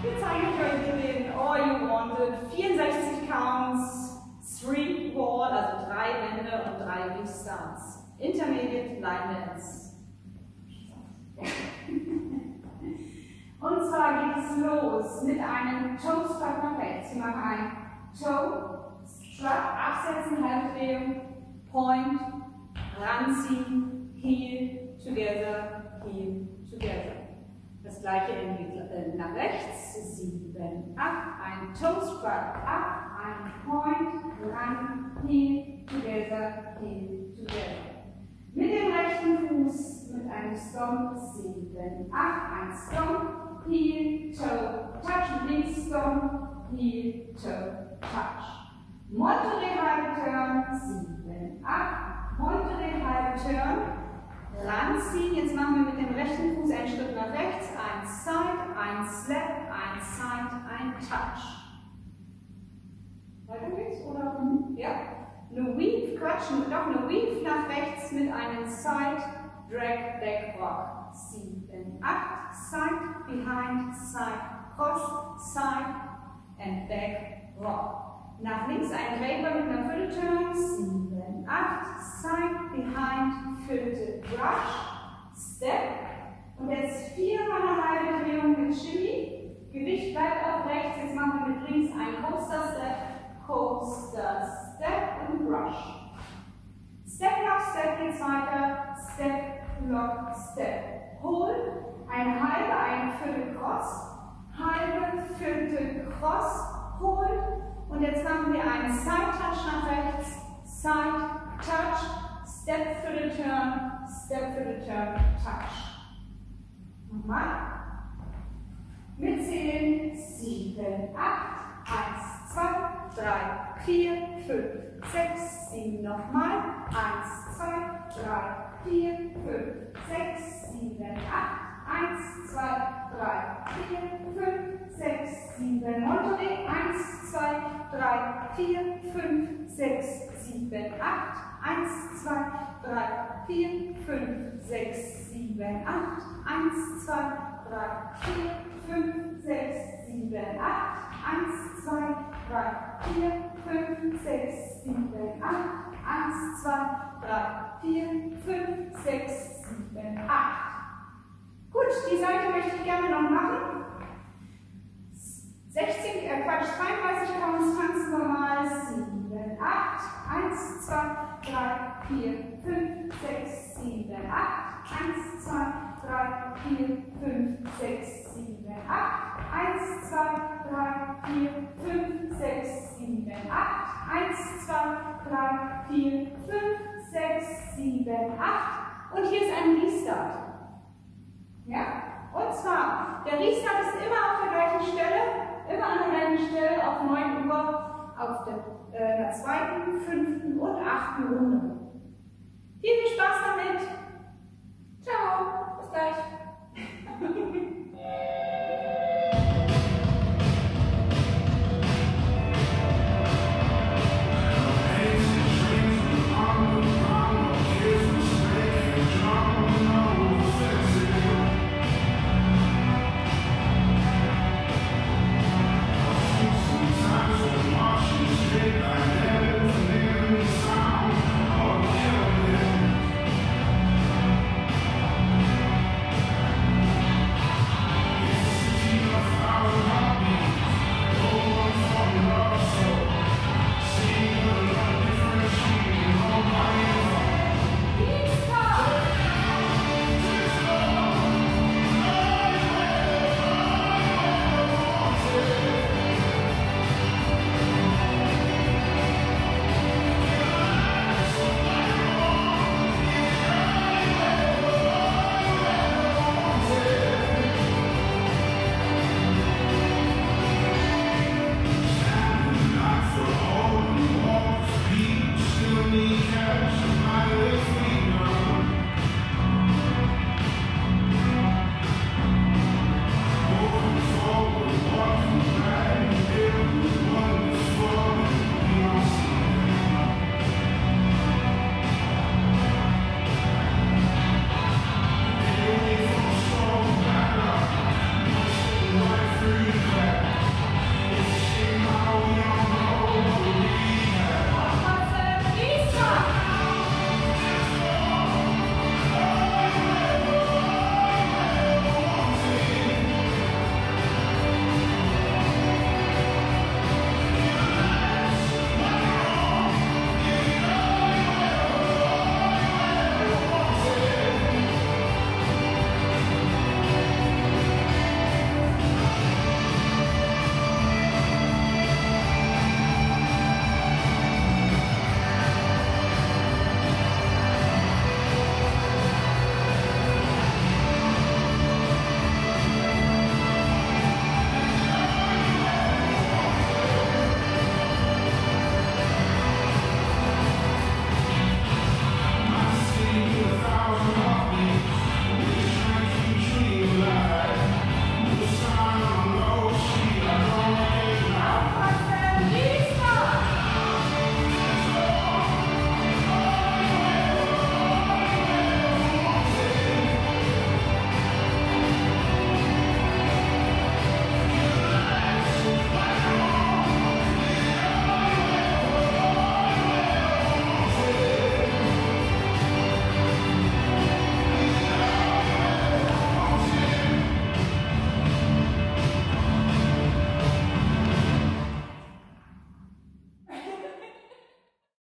Jetzt zeige ich euch den All You Wanted. 64 Counts, 3 Wall, also 3 Wände und 3 Restarts. Intermediate Line Dance. Und zwar geht es los mit einem Toe Strut nach rechts. Wir machen ein Toe Strut, absetzen, Halbdrehung, Point, ranziehen, Heel, together, Heel, together. Das gleiche nach rechts, 7, 8, ein Toe Strut, ab, ein Point, ran, Heel, together, Mit dem rechten Fuß mit einem Stomp, 7, 8, ein Stomp, Heel, Toe, Touch, links Stomp, Heel, Toe, Touch. Monterey halbe Turn, 7, 8, Monterey halbe Turn, ranziehen. Jetzt machen wir mit dem rechten Fuß einen Schritt nach rechts, ein Side, ein Slap, ein Side, ein Touch. Weiter geht's, oder? Ja. Eine Weave, Quatsch, doch eine Weave nach rechts mit einem Side, Drag, Back, Rock. 7, 8, Side, Behind, Side, Cross, Side and Back, Rock. Nach links ein Draper mit einer Viertelturn, 7, 8, Side, Behind, Viertel, Brush, Step. Und jetzt 4-mal eine halbe Drehung mit Shimmy. Gewicht bleibt auf rechts, jetzt machen wir mit links ein Coaster Step, Coaster Step und Brush. Step, Lock, Step geht's weiter, Step, Lock, Step. Hold, eine halbe, ein Viertel Cross, halbe, Viertel Cross, Hold. Und jetzt machen wir einen Side Touch nach rechts, Side Touch, Step Viertel Turn, Step Viertel Turn, Touch. Nochmal. Mitzählen, 7, 8, 1, 2, 3, 4, 5, 6, 7, nochmal, 1, 2, 3, 4, 5, 6, 7, 8, 1, 2, 3, 4, 5, 6, 7, Monterey, 1, 2, 3, 4, 5, 6, 7, 8, 1, 2, 3, 4, 5, 6, 7, 8, 1, 2, 3, 4, 5, 6, 7, 8, 1, 2, 3, 4, 5, 6, 7, 8, 1, 2, 3, 4, 5, 6, 7, 8. Gut, die Seite möchte ich gerne noch machen. 32 Counts tanzen wir mal. 7, 8, 1, 2, 3, 4, 5, 6, 7, 8, 1, 2, 3, 4, 5, 6, 7, 8, 1, 2, 3, 4, 5, 6, 7, 8, 1, 2, 3, 4, 5, 6, 7, 8 und hier ist ein Restart. Ja? Und zwar, der Restart ist immer auf der gleichen Stelle, immer an der gleichen Stelle auf 9 Uhr auf der 2., 5. und 8. Runde.